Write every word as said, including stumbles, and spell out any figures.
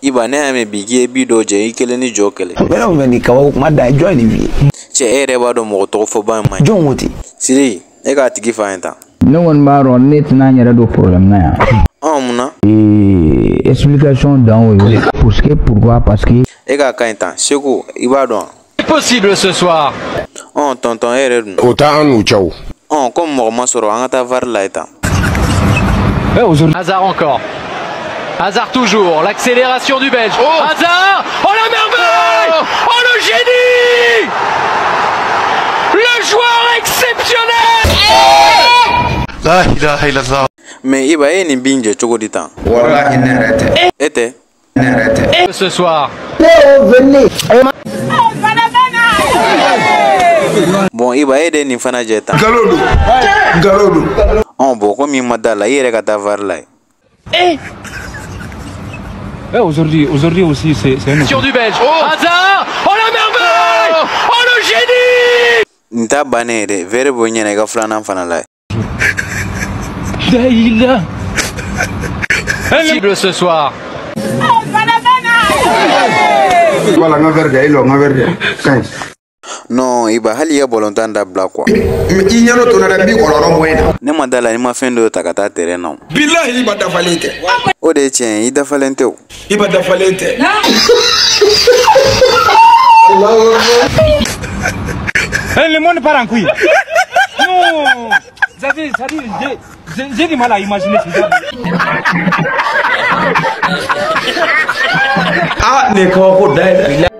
Iba ne ame bigi bi doje ikele ni jokele. Bela umeni kawa kumada join ni. Che ere ba do mo to fo ba man. John woti. Siri, e ga tigi fa enta. No one bar on net na nyara do problème na ya. Ah muna. Et explication dans oui. Parce que pourquoi parce que E ga ka enta. Seko iba do. Possible ce soir. Oh tonton ere. Ota anu chao. Oh comme mo ma soro anga ta var la eta. Hazard encore. Hazard toujours. L'accélération du Belge. Oh Hazard. Oh la merveille. Oh, oh le génie. Le joueur exceptionnel. La ilaha illallah. Mais iba e ni binje choko dita. Wallahi nerete. Ete. Nerete. Ce soir. Venez. Bon iba e de ni fana jeta. Galodo. Galodo. On bo ko mi madala yere ka ta var la. Eh Eh, aujourd'hui, aujourd'hui aussi, c'est un Sur du Belge. Oh Hazard. Oh la merveille. Oh le génie. Nta banere vere bo nyene ga flana fana la. Daïla. Possible ce soir. Wala nga verde ilo nga verde. Kai. Non iba hali ya bolontan da bla quoi. I nyano to na bi koloro moena. Ne madala ni ma fendo takata terrain non. Billahi iba da falente. O de tien i da falente o. Iba da falente. Eh, le monde part en couille. Non. Ça dit, ça dit, j'ai du mal à imaginer ça. Ah, ne ko ko dai.